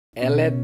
Ela é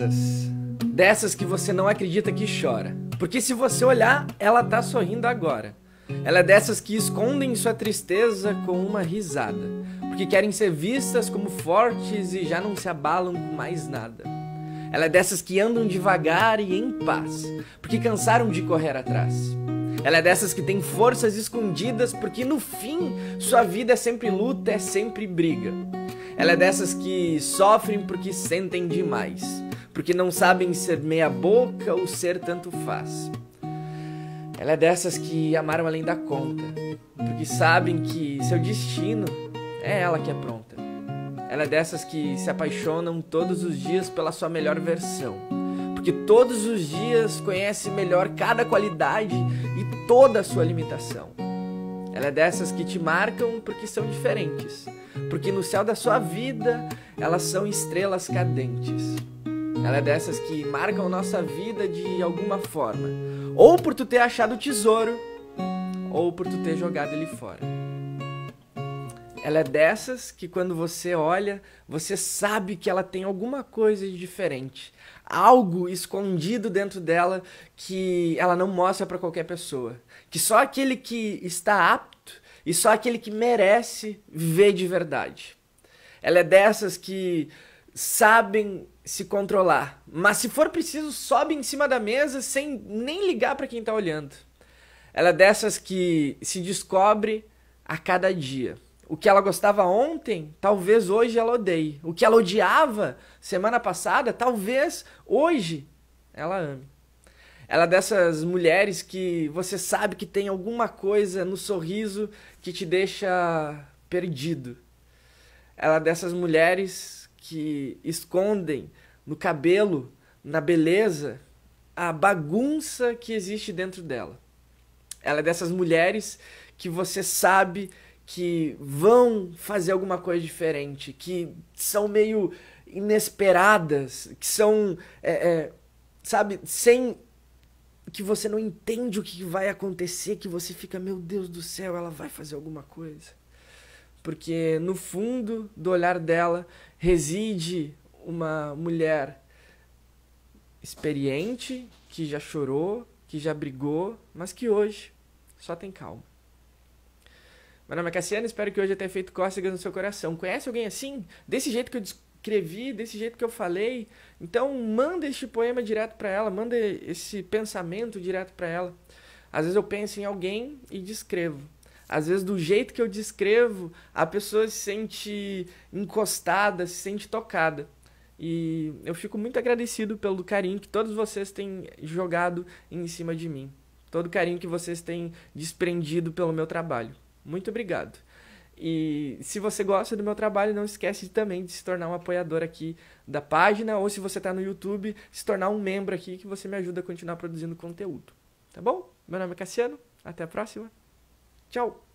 dessas que você não acredita que chora. Porque se você olhar, ela tá sorrindo agora. Ela é dessas que escondem sua tristeza com uma risada, porque querem ser vistas como fortes e já não se abalam com mais nada. Ela é dessas que andam devagar e em paz, porque cansaram de correr atrás. Ela é dessas que tem forças escondidas, porque no fim sua vida é sempre luta, é sempre briga. Ela é dessas que sofrem porque sentem demais, porque não sabem ser meia boca ou ser tanto faz. Ela é dessas que amaram além da conta, porque sabem que seu destino é ela que é pronta. Ela é dessas que se apaixonam todos os dias pela sua melhor versão, porque todos os dias conhece melhor cada qualidade e toda a sua limitação. Ela é dessas que te marcam porque são diferentes, porque no céu da sua vida elas são estrelas cadentes. Ela é dessas que marcam nossa vida de alguma forma, ou por tu ter achado o tesouro, ou por tu ter jogado ele fora. Ela é dessas que quando você olha, você sabe que ela tem alguma coisa de diferente, algo escondido dentro dela que ela não mostra para qualquer pessoa, que só aquele que está apto e só aquele que merece vê de verdade. Ela é dessas que sabem se controlar, mas se for preciso sobe em cima da mesa sem nem ligar para quem está olhando. Ela é dessas que se descobre a cada dia. O que ela gostava ontem, talvez hoje ela odeie. O que ela odiava semana passada, talvez hoje ela ame. Ela é dessas mulheres que você sabe que tem alguma coisa no sorriso que te deixa perdido. Ela é dessas mulheres que escondem no cabelo, na beleza, a bagunça que existe dentro dela. Ela é dessas mulheres que você sabe que vão fazer alguma coisa diferente, que são meio inesperadas, que são, sabe, sem que você não entende o que vai acontecer, que você fica, meu Deus do céu, ela vai fazer alguma coisa. Porque no fundo do olhar dela reside uma mulher experiente, que já chorou, que já brigou, mas que hoje só tem calma. Meu nome é Cassiano, espero que hoje eu tenha feito cócegas no seu coração. Conhece alguém assim? Desse jeito que eu descrevi, desse jeito que eu falei? Então manda este poema direto para ela, manda esse pensamento direto para ela. Às vezes eu penso em alguém e descrevo. Às vezes do jeito que eu descrevo, a pessoa se sente encostada, se sente tocada. E eu fico muito agradecido pelo carinho que todos vocês têm jogado em cima de mim. Todo o carinho que vocês têm desprendido pelo meu trabalho. Muito obrigado. E se você gosta do meu trabalho, não esquece também de se tornar um apoiador aqui da página, ou se você está no YouTube, se tornar um membro aqui, que você me ajuda a continuar produzindo conteúdo. Tá bom? Meu nome é Cassiano, até a próxima. Tchau!